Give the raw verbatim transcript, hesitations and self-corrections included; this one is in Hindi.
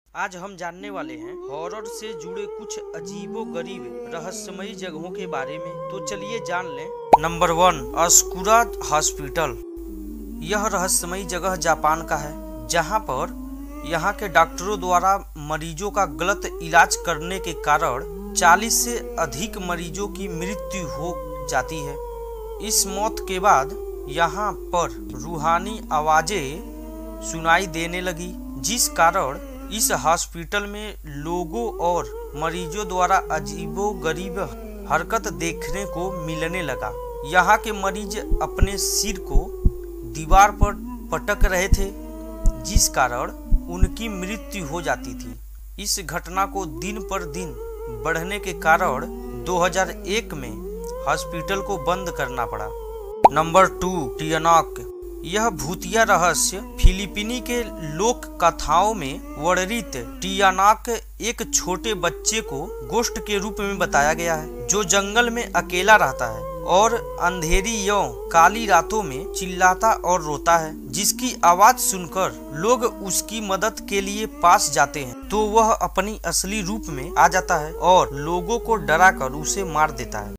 आज हम जानने वाले हैं हॉरर से जुड़े कुछ अजीबो-गरीब रहस्यमयी जगहों के बारे में। तो चलिए जान लें। नंबर वन, अस्कुरा हॉस्पिटल। यह रहस्यमयी जगह जापान का है, जहां पर यहां के डॉक्टरों द्वारा मरीजों का गलत इलाज करने के कारण चालीस से अधिक मरीजों की मृत्यु हो जाती है। इस मौत के बाद यहां पर रूहानी आवाजें सुनाई देने लगी, जिस कारण इस हॉस्पिटल में लोगों और मरीजों द्वारा अजीबो-गरीब हरकत देखने को मिलने लगा। यहाँ के मरीज अपने सिर को दीवार पर पटक रहे थे, जिस कारण उनकी मृत्यु हो जाती थी। इस घटना को दिन पर दिन बढ़ने के कारण दो हज़ार एक में हॉस्पिटल को बंद करना पड़ा। Number two, Tiyanak. यह भूतिया रहस्य फिलीपीनी के लोक कथाओं में वर्णित टियानाक एक छोटे बच्चे को गोश्त के रूप में बताया गया है, जो जंगल में अकेला रहता है और अंधेरी या काली रातों में चिल्लाता और रोता है, जिसकी आवाज सुनकर लोग उसकी मदद के लिए पास जाते हैं तो वह अपनी असली रूप में आ जाता है और लोगों को डराकर उसे मार देता है।